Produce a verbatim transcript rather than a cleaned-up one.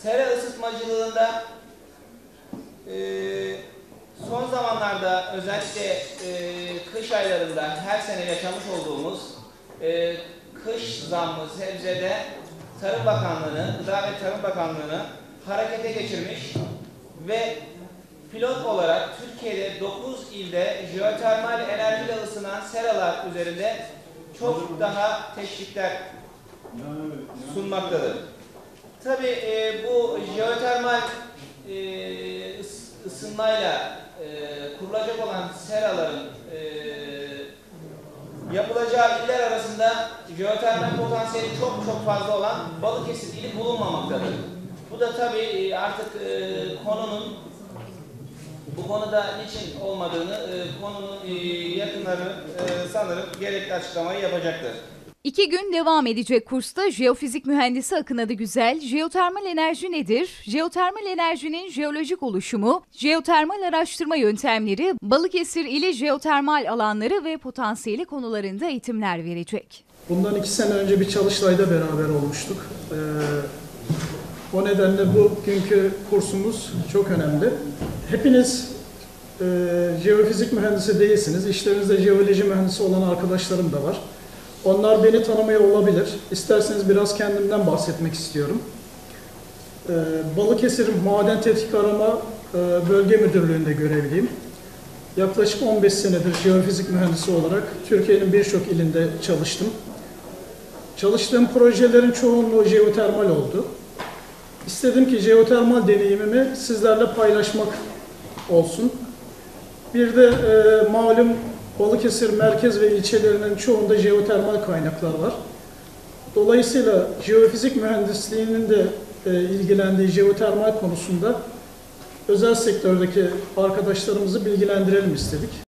Sera ısıtmacılığında e, son zamanlarda özellikle e, kış aylarında her sene yaşamış olduğumuz e, kış zammı sebzede Tarım Bakanlığı'nı, Gıda ve Tarım Bakanlığı'nı harekete geçirmiş ve pilot olarak Türkiye'de dokuz ilde jeotermal enerjiyle ısınan seralar üzerinde çok daha teşvikler sunmaktadır. Tabii e, bu jeotermal e, ısınmayla e, kurulacak olan seraların e, yapılacağı iller arasında jeotermal potansiyeli çok çok fazla olan Balıkesir ili bulunmamaktadır. Bu da tabii artık e, konunun bu konuda niçin olmadığını e, konunun e, yakınları e, sanırım gerekli açıklamayı yapacaktır. İki gün devam edecek kursta jeofizik mühendisi Akın Adıgüzel, jeotermal enerji nedir, jeotermal enerjinin jeolojik oluşumu, jeotermal araştırma yöntemleri, Balıkesir ili jeotermal alanları ve potansiyeli konularında eğitimler verecek. Bundan iki sene önce bir çalıştayda beraber olmuştuk. Ee, o nedenle bugünkü kursumuz çok önemli. Hepiniz e, jeofizik mühendisi değilsiniz. İşlerinizde jeoloji mühendisi olan arkadaşlarım da var. Onlar beni tanımıyor olabilir. İsterseniz biraz kendimden bahsetmek istiyorum. Ee, Balıkesir Maden Tetkik Arama e, Bölge Müdürlüğü'nde görevliyim. Yaklaşık on beş senedir jeofizik mühendisi olarak Türkiye'nin birçok ilinde çalıştım. Çalıştığım projelerin çoğunluğu jeotermal oldu. İstedim ki jeotermal deneyimimi sizlerle paylaşmak olsun. Bir de e, malum Balıkesir merkez ve ilçelerinin çoğunda jeotermal kaynaklar var. Dolayısıyla jeofizik mühendisliğinin de e, ilgilendiği jeotermal konusunda özel sektördeki arkadaşlarımızı bilgilendirelim istedik.